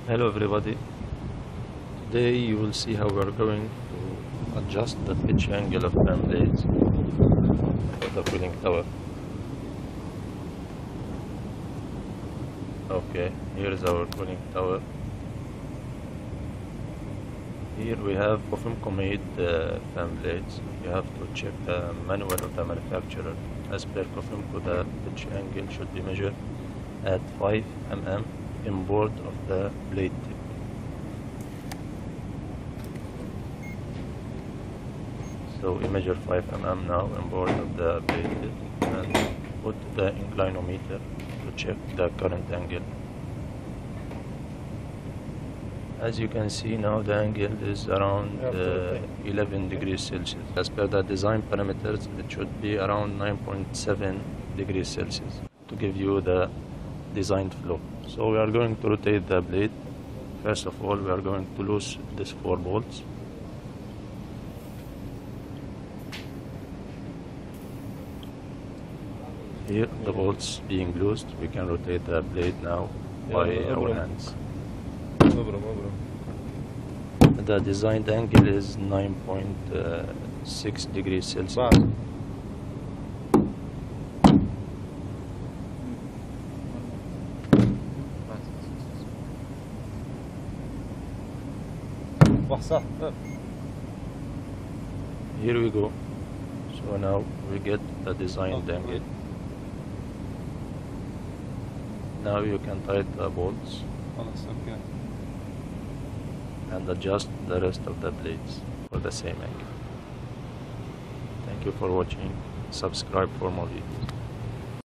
Hello everybody. Today you will see how we are going to adjust the pitch angle of fan blades for the cooling tower. Okay, here is our cooling tower. Here we have Cofimco made fan blades. You have to check the manual of the manufacturer. As per Cofimco, the pitch angle should be measured at 5 mm inboard of the blade tip. So we measure 5 mm now inboard of the blade tip and put the inclinometer to check the current angle. As you can see now, the angle is around 11 degrees Celsius. As per the design parameters, it should be around 9.7 degrees Celsius to give you the designed flow. So we are going to rotate the blade. First of all, we are going to loose these 4 bolts. Here, the bolts being loosed, we can rotate the blade now by our hands. The designed angle is 9.6 degrees Celsius. Here we go. So now we get the designed angle. Now you can tighten the bolts and adjust the rest of the blades for the same angle. Thank you for watching. Subscribe for more videos.